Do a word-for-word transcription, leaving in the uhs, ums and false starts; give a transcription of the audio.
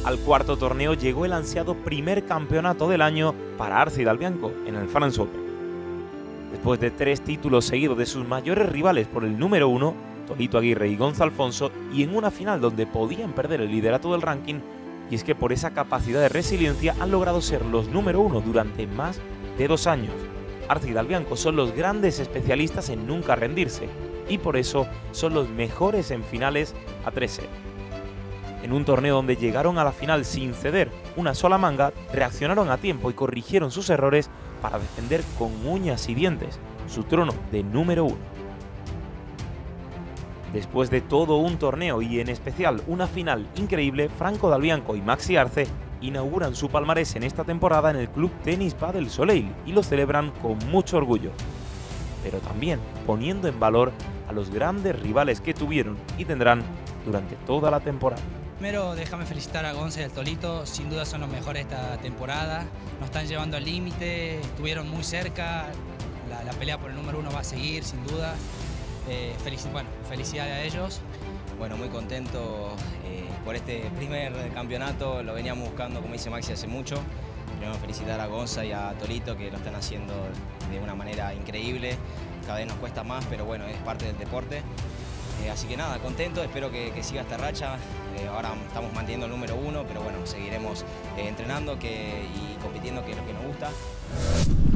Al cuarto torneo llegó el ansiado primer campeonato del año para Arce y Dal Bianco en el France Open. Después de tres títulos seguidos de sus mayores rivales por el número uno, Tolito Aguirre y Gonza Alfonso, y en una final donde podían perder el liderato del ranking, y es que por esa capacidad de resiliencia han logrado ser los número uno durante más de dos años. Arce y Dal Bianco son los grandes especialistas en nunca rendirse, y por eso son los mejores en finales a tres sets. En un torneo donde llegaron a la final sin ceder una sola manga, reaccionaron a tiempo y corrigieron sus errores para defender con uñas y dientes su trono de número uno. Después de todo un torneo y en especial una final increíble, Franco Dal Bianco y Maxi Arce inauguran su palmarés en esta temporada en el Club Tenis Padel Soleil y lo celebran con mucho orgullo, pero también poniendo en valor a los grandes rivales que tuvieron y tendrán durante toda la temporada. Primero, déjame felicitar a Gonza y al Tolito, sin duda son los mejores esta temporada, nos están llevando al límite, estuvieron muy cerca, la, la pelea por el número uno va a seguir, sin duda. Eh, felic bueno, felicidades a ellos. Bueno, muy contento eh, por este primer campeonato, lo veníamos buscando, como dice Maxi, hace mucho. Queremos felicitar a Gonza y a Tolito, que lo están haciendo de una manera increíble, cada vez nos cuesta más, pero bueno, es parte del deporte. Eh, así que nada, contento, espero que, que siga esta racha. Eh, ahora estamos manteniendo el número uno, pero bueno, seguiremos eh, entrenando que, y compitiendo, que es lo que nos gusta.